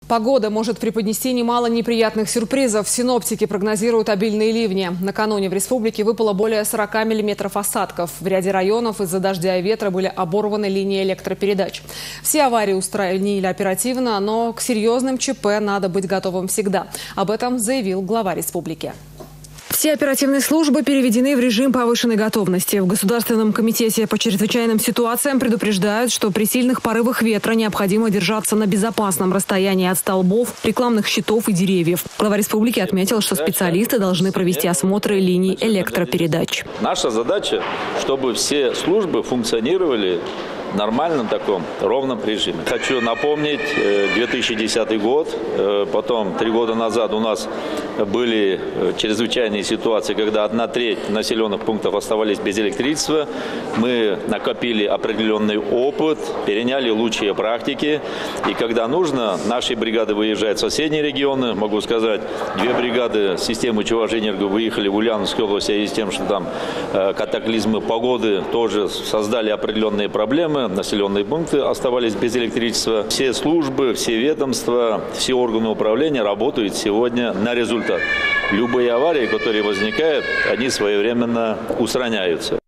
Погода может преподнести немало неприятных сюрпризов. Синоптики прогнозируют обильные ливни. Накануне в республике выпало более 40 миллиметров осадков. В ряде районов из-за дождя и ветра были оборваны линии электропередач. Все аварии устранили оперативно, но к серьезным ЧП надо быть готовым всегда. Об этом заявил глава республики. Все оперативные службы переведены в режим повышенной готовности. В Государственном комитете по чрезвычайным ситуациям предупреждают, что при сильных порывах ветра необходимо держаться на безопасном расстоянии от столбов, рекламных щитов и деревьев. Глава республики отметил, что специалисты должны провести осмотры линий электропередач. Наша задача, чтобы все службы функционировали в нормальном таком ровном режиме. Хочу напомнить, 2010 год, потом 3 года назад у нас были чрезвычайные ситуации, когда 1/3 населенных пунктов оставались без электричества. Мы накопили определенный опыт, переняли лучшие практики. И когда нужно, наши бригады выезжают в соседние регионы. Могу сказать, 2 бригады системы Чувашэнерго выехали в Ульяновскую область, в связи с тем, что там катаклизмы погоды тоже создали определенные проблемы. Населенные пункты оставались без электричества. Все службы, все ведомства, все органы управления работают сегодня на результат. Любые аварии, которые возникают, они своевременно устраняются.